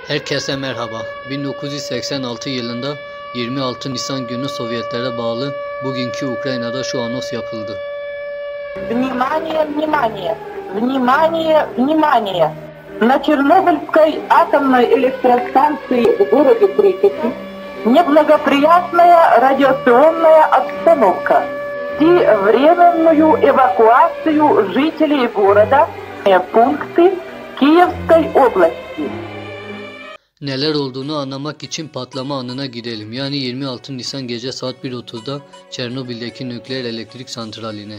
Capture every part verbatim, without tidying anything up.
Herkese merhaba. bin dokuz yüz seksen altı yılında yirmi altı Nisan günü Sovyetlere bağlı bugünkü Ukrayna'da şu anons yapıldı. Внимание, внимание, внимание, внимание! На Чернобыльской атомной электростанции в городе Припяти неблагоприятная радиационная обстановка и временную эвакуацию жителей города в пункты Киевской области. Neler olduğunu anlamak için patlama anına gidelim. Yani yirmi altı Nisan gece saat bir otuzda Çernobil'deki nükleer elektrik santraline.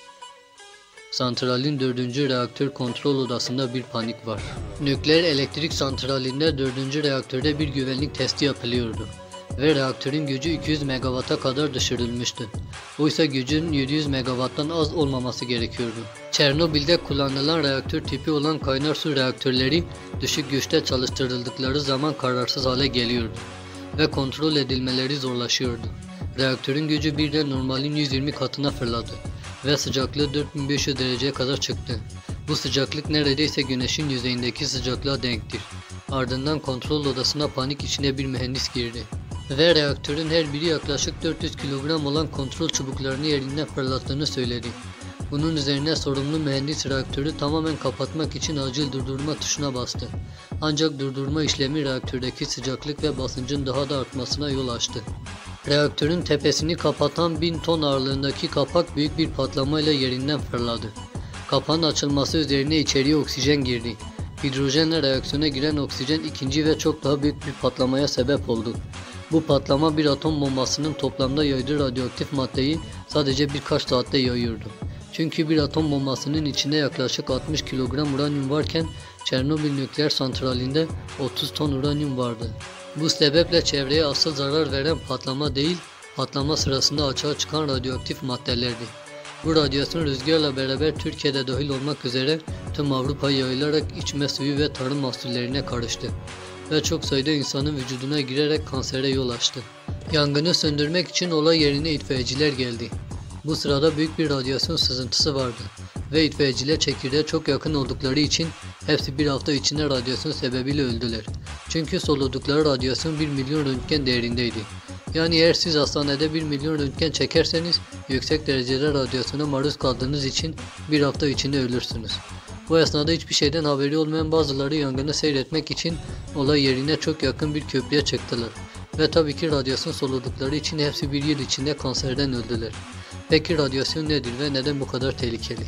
Santralin dördüncü reaktör kontrol odasında bir panik var. Nükleer elektrik santralinde dördüncü reaktörde bir güvenlik testi yapılıyordu. Ve reaktörün gücü iki yüz megawatt'a kadar düşürülmüştü. Oysa gücün yedi yüz megawatt'tan az olmaması gerekiyordu. Çernobil'de kullanılan reaktör tipi olan kaynar su reaktörleri düşük güçte çalıştırıldıkları zaman kararsız hale geliyordu ve kontrol edilmeleri zorlaşıyordu. Reaktörün gücü birden normalin yüz yirmi katına fırladı ve sıcaklığı dört bin beş yüz dereceye kadar çıktı. Bu sıcaklık neredeyse güneşin yüzeyindeki sıcaklığa denktir. Ardından kontrol odasına panik içinde bir mühendis girdi ve reaktörün her biri yaklaşık dört yüz kilogram olan kontrol çubuklarını yerinden fırlattığını söyledi. Bunun üzerine sorumlu mühendis reaktörü tamamen kapatmak için acil durdurma tuşuna bastı. Ancak durdurma işlemi reaktördeki sıcaklık ve basıncın daha da artmasına yol açtı. Reaktörün tepesini kapatan bin ton ağırlığındaki kapak büyük bir patlamayla yerinden fırladı. Kapağın açılması üzerine içeriye oksijen girdi. Hidrojenle reaksiyona giren oksijen ikinci ve çok daha büyük bir patlamaya sebep oldu. Bu patlama bir atom bombasının toplamda yaydığı radyoaktif maddeyi sadece birkaç saatte yayıyordu. Çünkü bir atom bombasının içinde yaklaşık altmış kilogram uranyum varken Çernobil nükleer santralinde otuz ton uranyum vardı. Bu sebeple çevreye asıl zarar veren patlama değil, patlama sırasında açığa çıkan radyoaktif maddelerdi. Bu radyasyon rüzgarla beraber Türkiye'de dahil olmak üzere tüm Avrupa'ya yayılarak içme suyu ve tarım mahsullerine karıştı ve çok sayıda insanın vücuduna girerek kansere yol açtı. Yangını söndürmek için olay yerine itfaiyeciler geldi. Bu sırada büyük bir radyasyon sızıntısı vardı ve itfaiyeciler çekirdeğe çok yakın oldukları için hepsi bir hafta içinde radyasyon sebebiyle öldüler. Çünkü soludukları radyasyon bir milyon röntgen değerindeydi. Yani eğer siz hastanede bir milyon röntgen çekerseniz yüksek derecede radyasyona maruz kaldığınız için bir hafta içinde ölürsünüz. Bu esnada hiçbir şeyden haberi olmayan bazıları yangını seyretmek için olay yerine çok yakın bir köprüye çıktılar. Ve tabii ki radyasyon soludukları için hepsi bir yıl içinde kanserden öldüler. Peki radyasyon nedir ve neden bu kadar tehlikeli?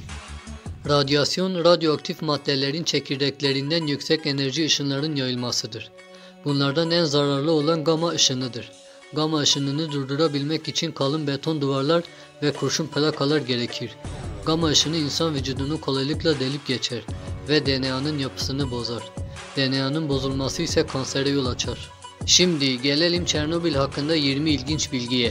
Radyasyon, radyoaktif maddelerin çekirdeklerinden yüksek enerji ışınların yayılmasıdır. Bunlardan en zararlı olan gama ışınıdır. Gama ışınını durdurabilmek için kalın beton duvarlar ve kurşun plakalar gerekir. Gama ışını insan vücudunu kolaylıkla delip geçer ve D N A'nın yapısını bozar. D N A'nın bozulması ise kansere yol açar. Şimdi gelelim Çernobil hakkında yirmi ilginç bilgiye.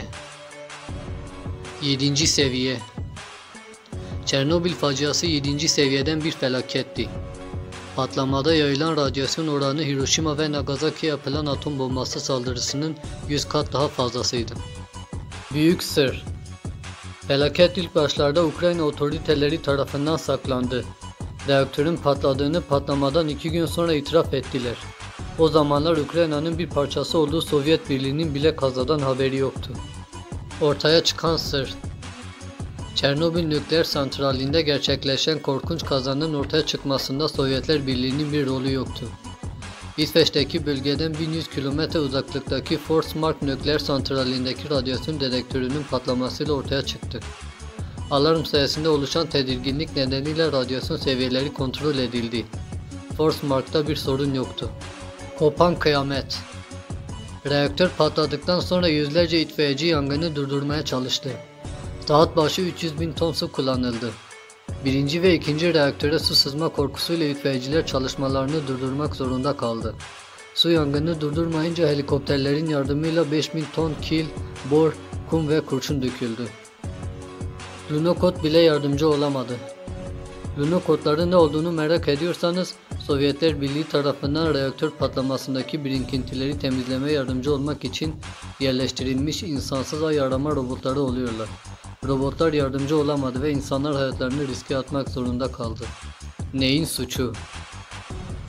yedinci seviye. Çernobil faciası yedinci seviyeden bir felaketti. Patlamada yayılan radyasyon oranı Hiroşima ve Nagasaki'ye yapılan atom bombası saldırısının yüz kat daha fazlasıydı. Büyük sır. Felaket ilk başlarda Ukrayna otoriteleri tarafından saklandı. Reaktörün patladığını patlamadan iki gün sonra itiraf ettiler. O zamanlar Ukrayna'nın bir parçası olduğu Sovyet Birliği'nin bile kazadan haberi yoktu. Ortaya çıkan sır. Çernobil nükleer santralinde gerçekleşen korkunç kazanın ortaya çıkmasında Sovyetler Birliği'nin bir rolü yoktu. İsveç'teki bölgeden bin yüz kilometre uzaklıktaki Forsmark nükleer santralindeki radyasyon dedektörünün patlamasıyla ortaya çıktı. Alarm sayesinde oluşan tedirginlik nedeniyle radyasyon seviyeleri kontrol edildi. Forsmark'ta bir sorun yoktu. Kopan kıyamet. Reaktör patladıktan sonra yüzlerce itfaiyeci yangını durdurmaya çalıştı. Saat başı üç yüz bin ton su kullanıldı. Birinci ve ikinci reaktöre su sızma korkusuyla itfaiyeciler çalışmalarını durdurmak zorunda kaldı. Su yangını durdurmayınca helikopterlerin yardımıyla beş bin ton kil, bor, kum ve kurşun döküldü. Lunokhod bile yardımcı olamadı. Lunokhotların ne olduğunu merak ediyorsanız Sovyetler Birliği tarafından reaktör patlamasındaki birikintileri temizlemeye yardımcı olmak için yerleştirilmiş insansız ay arama robotları oluyorlar. Robotlar yardımcı olamadı ve insanlar hayatlarını riske atmak zorunda kaldı. Neyin suçu?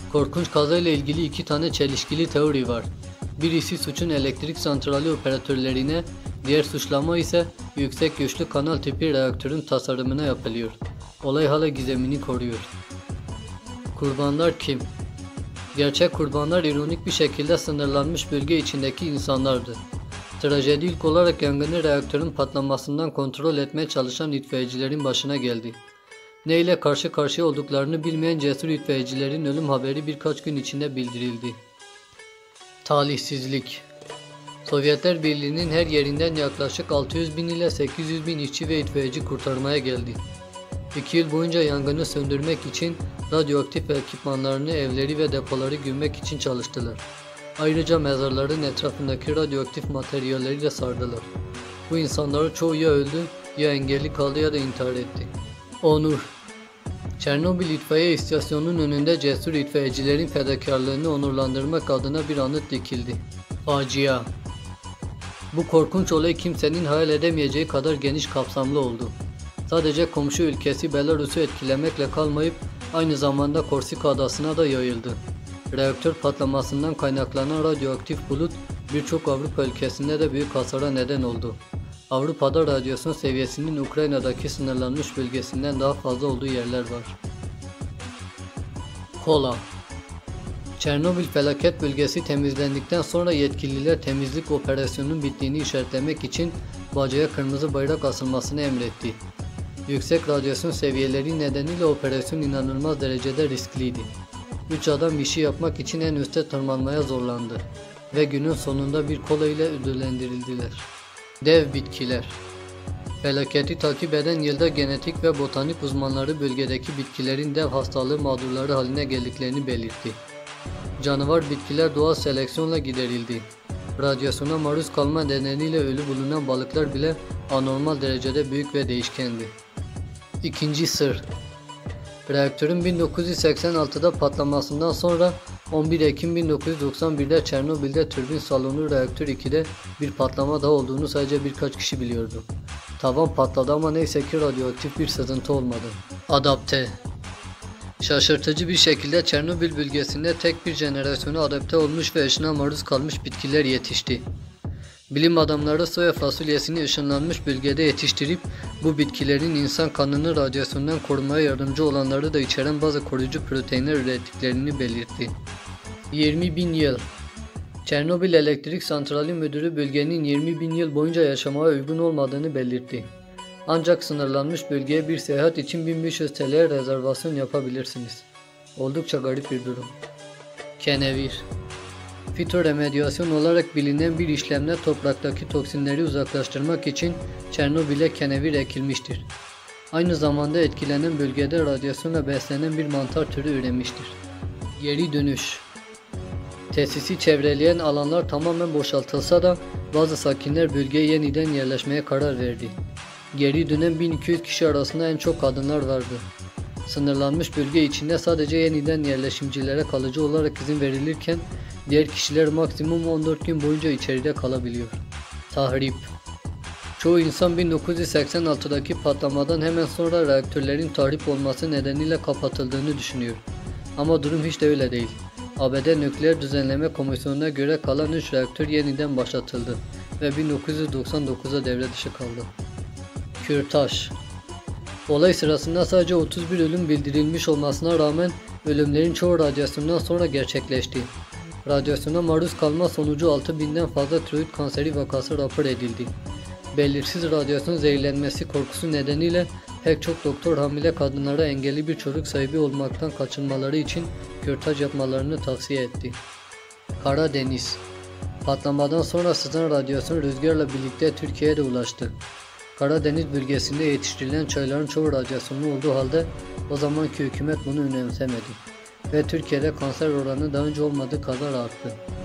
Korkunç kazayla ilgili iki tane çelişkili teori var. Birisi suçun elektrik santrali operatörlerine, diğer suçlama ise yüksek güçlü kanal tipi reaktörün tasarımına yapılıyor. Olay hala gizemini koruyor. Kurbanlar kim? Gerçek kurbanlar ironik bir şekilde sınırlanmış bölge içindeki insanlardı. Trajedi ilk olarak yangını reaktörün patlamasından kontrol etmeye çalışan itfaiyecilerin başına geldi. Ne ile karşı karşıya olduklarını bilmeyen cesur itfaiyecilerin ölüm haberi birkaç gün içinde bildirildi. Talihsizlik. Sovyetler Birliği'nin her yerinden yaklaşık altı yüz bin ile sekiz yüz bin işçi ve itfaiyeci kurtarmaya geldi. İki yıl boyunca yangını söndürmek için radyoaktif ekipmanlarını, evleri ve depoları gömmek için çalıştılar. Ayrıca mezarların etrafındaki radyoaktif materyalleri de sardılar. Bu insanların çoğu ya öldü, ya engelli kaldı ya da intihar etti. Onur. Çernobil İtfaiye İstasyonu'nun önünde cesur itfaiyecilerin fedakarlığını onurlandırmak adına bir anıt dikildi. Facia. Bu korkunç olay kimsenin hayal edemeyeceği kadar geniş kapsamlı oldu. Sadece komşu ülkesi Belarus'u etkilemekle kalmayıp aynı zamanda Korsika adasına da yayıldı. Reaktör patlamasından kaynaklanan radyoaktif bulut birçok Avrupa ülkesinde de büyük hasara neden oldu. Avrupa'da radyasyon seviyesinin Ukrayna'daki sınırlanmış bölgesinden daha fazla olduğu yerler var. Kola. Çernobil felaket bölgesi temizlendikten sonra yetkililer temizlik operasyonunun bittiğini işaretlemek için bacaya kırmızı bayrak asılmasını emretti. Yüksek radyasyon seviyeleri nedeniyle operasyon inanılmaz derecede riskliydi. Üç adam işi yapmak için en üste tırmanmaya zorlandı ve günün sonunda bir kola ile ödüllendirildiler. Dev bitkiler. Felaketi takip eden yılda genetik ve botanik uzmanları bölgedeki bitkilerin dev hastalığı mağdurları haline geldiklerini belirtti. Canavar bitkiler doğal seleksiyonla giderildi. Radyasyona maruz kalma nedeniyle ölü bulunan balıklar bile anormal derecede büyük ve değişkendi. İkinci sır. Reaktörün bin dokuz yüz seksen altıda patlamasından sonra on bir Ekim bin dokuz yüz doksan birde Çernobil'de türbin salonu reaktör ikide bir patlama daha olduğunu sadece birkaç kişi biliyordu. Tavan patladı ama neyse ki radyoaktif bir sızıntı olmadı. Adapte. Şaşırtıcı bir şekilde Çernobil bölgesinde tek bir jenerasyona adapte olmuş ve ışına maruz kalmış bitkiler yetişti. Bilim adamları soya fasulyesini ışınlanmış bölgede yetiştirip bu bitkilerin insan kanını radyasyondan korumaya yardımcı olanları da içeren bazı koruyucu proteinler ürettiklerini belirtti. yirmi bin yıl. Çernobil Elektrik Santrali Müdürü bölgenin yirmi bin yıl boyunca yaşamaya uygun olmadığını belirtti. Ancak sınırlanmış bölgeye bir seyahat için bin beş yüz T L'ye rezervasyon yapabilirsiniz. Oldukça garip bir durum. Kenevir. Fitoremediasyon olarak bilinen bir işlemle topraktaki toksinleri uzaklaştırmak için Çernobil'e kenevir ekilmiştir. Aynı zamanda etkilenen bölgede radyasyonla beslenen bir mantar türü üremiştir. Geri dönüş. Tesisi çevreleyen alanlar tamamen boşaltılsa da bazı sakinler bölgeye yeniden yerleşmeye karar verdi. Geri dönen bin iki yüz kişi arasında en çok kadınlar vardı. Sınırlanmış bölge içinde sadece yeniden yerleşimcilere kalıcı olarak izin verilirken diğer kişiler maksimum on dört gün boyunca içeride kalabiliyor. Tahrip. Çoğu insan bin dokuz yüz seksen altıdaki patlamadan hemen sonra reaktörlerin tahrip olması nedeniyle kapatıldığını düşünüyor. Ama durum hiç de öyle değil. A B D Nükleer Düzenleme Komisyonu'na göre kalan üç reaktör yeniden başlatıldı ve bin dokuz yüz doksan dokuzda devre dışı kaldı. Kürtaj. Olay sırasında sadece otuz bir ölüm bildirilmiş olmasına rağmen ölümlerin çoğu radyasyondan sonra gerçekleşti. Radyasyona maruz kalma sonucu altı binden fazla tiroid kanseri vakası rapor edildi. Belirsiz radyasyon zehirlenmesi korkusu nedeniyle pek çok doktor hamile kadınlara engelli bir çocuk sahibi olmaktan kaçınmaları için kürtaj yapmalarını tavsiye etti. Karadeniz. Patlamadan sonra sızan radyasyon rüzgarla birlikte Türkiye'ye de ulaştı. Karadeniz bölgesinde yetiştirilen çayların çoğu radyasyonlu olduğu halde o zamanki hükümet bunu önemsemedi ve Türkiye'de kanser oranı daha önce olmadığı kadar arttı.